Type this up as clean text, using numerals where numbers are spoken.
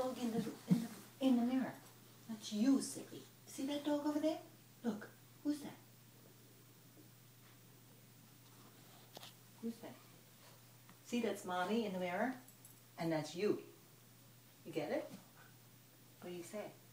dog in the mirror. That's you, silly. See that dog over there? Look, who's that? Who's that? See, that's mommy in the mirror, and that's you. You get it? What do you say?